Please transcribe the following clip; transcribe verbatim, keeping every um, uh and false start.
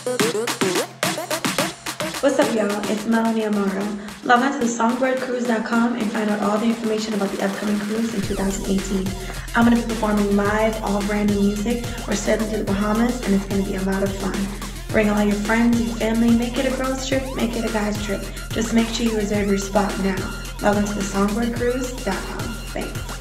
What's up, y'all? It's Melanie Amaro. Log on to the songbird cruise dot com and find out all the information about the upcoming cruise in two thousand eighteen. I'm going to be performing live, all brand new music. We're sailing to the Bahamas, and it's going to be a lot of fun. Bring all your friends, your family. Make it a girls trip, make it a guys trip. Just make sure you reserve your spot now. Log on to the songbird cruise dot com. Thanks.